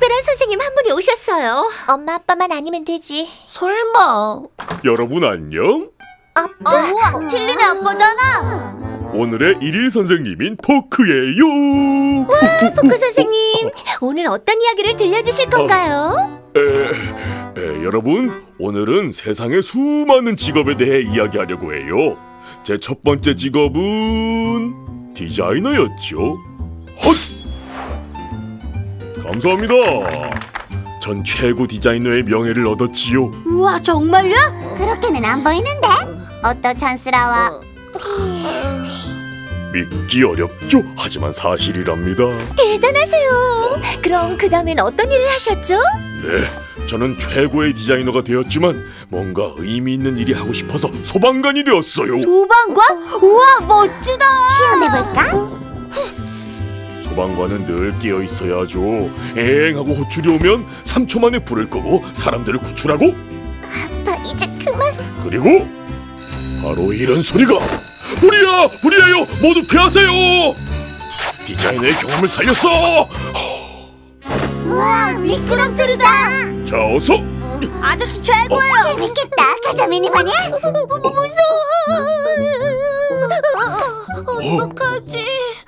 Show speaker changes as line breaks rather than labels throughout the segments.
특별한 선생님 한 분이 오셨어요.
엄마 아빠만 아니면 되지.
설마.
여러분 안녕?
우와, 틸리네 아빠잖아.
오늘의 일일 선생님인 포크예요.
포크 선생님, 오늘 어떤 이야기를 들려주실 건가요?
여러분, 오늘은 세상의 수많은 직업에 대해 이야기하려고 해요. 제 첫 번째 직업은 디자이너였죠. 헛! 감사합니다. 전 최고 디자이너의 명예를 얻었지요.
우와, 정말요?
그렇게는 안 보이는데? 어떠찬스러워.
믿기 어렵죠? 하지만 사실이랍니다.
대단하세요. 그럼 그 다음엔 어떤 일을 하셨죠?
네, 저는 최고의 디자이너가 되었지만 뭔가 의미 있는 일이 하고 싶어서 소방관이 되었어요.
소방관? 우와, 멋지다.
시험해볼까?
소방관은 늘 깨어 있어야죠. 엥 하고 호출이 오면 3초 만에 불을 끄고 사람들을 구출하고,
아빠 이제 그만.
그리고 바로 이런 소리가 불이야! 불이에요! 모두 피하세요! 디자이너의 경험을 살렸어!
우와, 미끄럼틀이다.
자, 어서!
아저씨 최고예요.
재밌겠다. 가자, 미니바냐. 무서워.
어떡하지?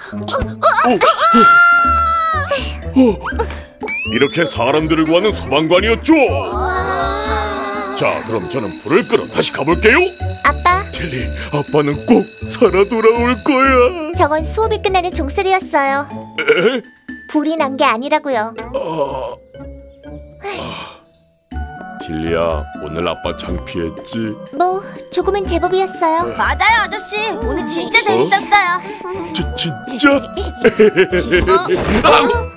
이렇게 사람들을 구하는 소방관이었죠. 자, 그럼 저는 불을 끄러 다시 가볼게요.
아빠,
틸리, 아빠는 꼭 살아 돌아올 거야.
저건 수업이 끝나는 종소리였어요.
에?
불이 난 게 아니라고요.
틸리야, 오늘 아빠 창피했지?
뭐 조금은 제법이었어요.
맞아요, 아저씨. 오늘 진짜 재밌었어요.
진짜?